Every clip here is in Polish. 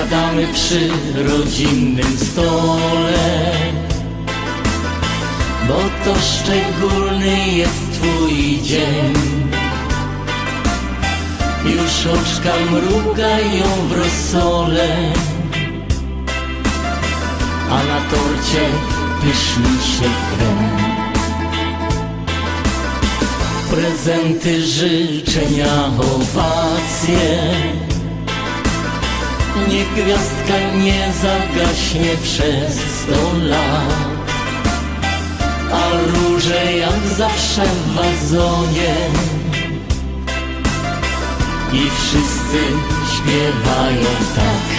siadamy przy rodzinnym stole, bo to szczególny jest twój dzień. Już oczka mrugają w rosole, a na torcie pyszni się krem. Prezenty, życzenia, owacje, niech gwiazdka nie zagaśnie przez 100 lat, a róże jak zawsze w wazonie i wszyscy śpiewają tak.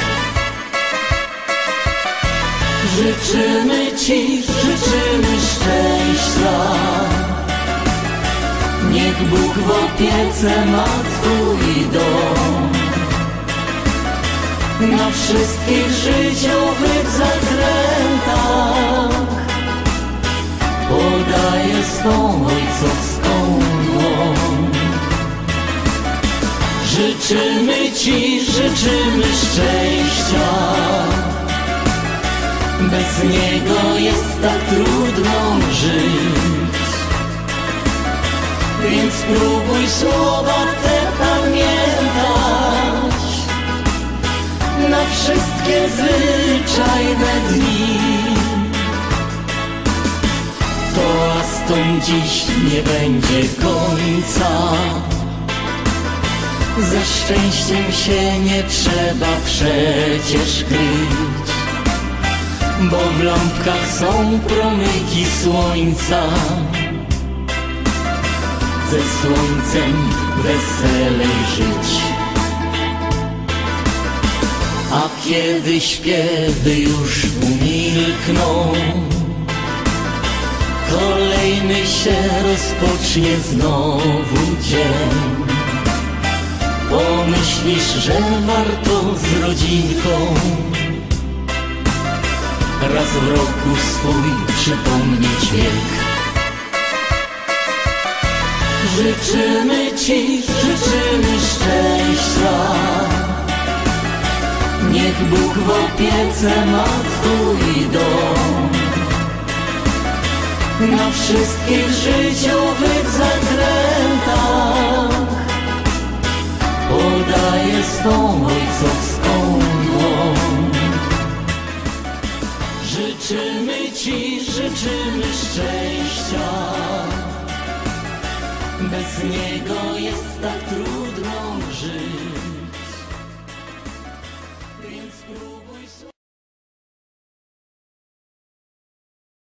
Życzymy ci, życzymy szczęścia, niech Bóg w opiece ma twój dom. Na wszystkich życiowych zakrętach podaje swą ojcowską dłoń. Życzymy ci, życzymy szczęścia, bez niego jest tak trudno żyć. Więc spróbuj słowa te pamiętać na wszystkie zwyczajne dni. Toastom dziś nie będzie końca, ze szczęściem się nie trzeba przecież kryć, bo w lampkach są promyki słońca. Ze słońcem weselej żyć. A kiedy śpiewy już umilkną, kolejny się rozpocznie znowu dzień. Pomyślisz, że warto z rodzinką raz w roku swój przypomnieć wiek. Życzymy ci, życzymy szczęścia, niech Bóg w opiece ma twój dom. Na wszystkich życiowych zakrętach podaje swą ojcowską dłoń. Życzymy ci, życzymy szczęścia, bez niego jest tak trudno.